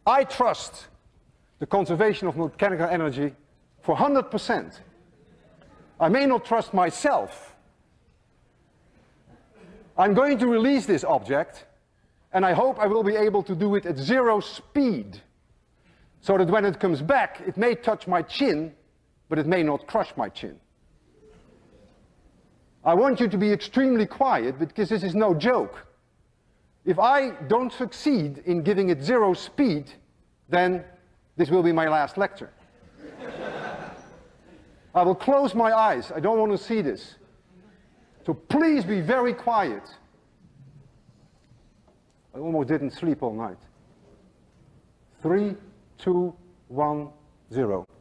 I trust the conservation of mechanical energy for 100%. I may not trust myself. I'm going to release this object, and I hope I will be able to do it at 0 speed, so that when it comes back, it may touch my chin, but it may not crush my chin. I want you to be extremely quiet, because this is no joke. If I don't succeed in giving it 0 speed, then this will be my last lecture. I will close my eyes. I don't want to see this. So please be very quiet. I almost didn't sleep all night. 3, 2, 1, 0.